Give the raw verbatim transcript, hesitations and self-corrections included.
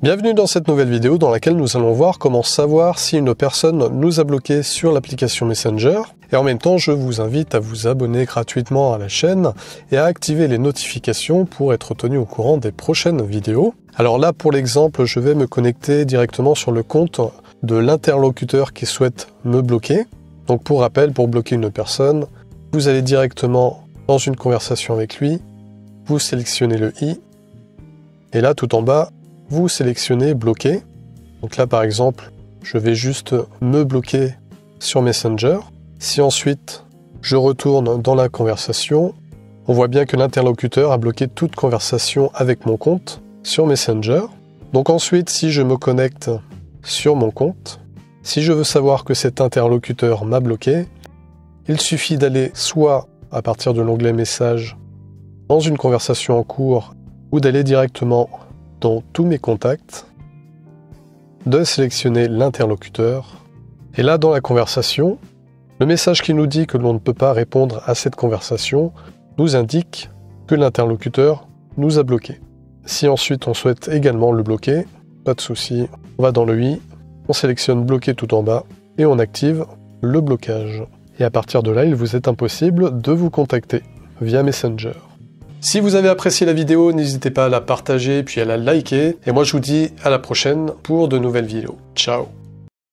Bienvenue dans cette nouvelle vidéo dans laquelle nous allons voir comment savoir si une personne nous a bloqué sur l'application Messenger. Et en même temps, je vous invite à vous abonner gratuitement à la chaîne et à activer les notifications pour être tenu au courant des prochaines vidéos. Alors là, pour l'exemple, je vais me connecter directement sur le compte de l'interlocuteur qui souhaite me bloquer. Donc pour rappel, pour bloquer une personne, vous allez directement dans une conversation avec lui, vous sélectionnez le i, et là tout en bas, vous sélectionnez bloquer. Donc là par exemple, je vais juste me bloquer sur Messenger. Si ensuite je retourne dans la conversation, on voit bien que l'interlocuteur a bloqué toute conversation avec mon compte sur Messenger. Donc ensuite, si je me connecte sur mon compte, si je veux savoir que cet interlocuteur m'a bloqué, il suffit d'aller soit à partir de l'onglet Messages dans une conversation en cours ou d'aller directement dans tous mes contacts, de sélectionner l'interlocuteur. Et là, dans la conversation, le message qui nous dit que l'on ne peut pas répondre à cette conversation nous indique que l'interlocuteur nous a bloqué. Si ensuite on souhaite également le bloquer, pas de souci, on va dans le i, on sélectionne bloquer tout en bas et on active le blocage. Et à partir de là, il vous est impossible de vous contacter via Messenger. Si vous avez apprécié la vidéo, n'hésitez pas à la partager puis à la liker. Et moi je vous dis à la prochaine pour de nouvelles vidéos. Ciao!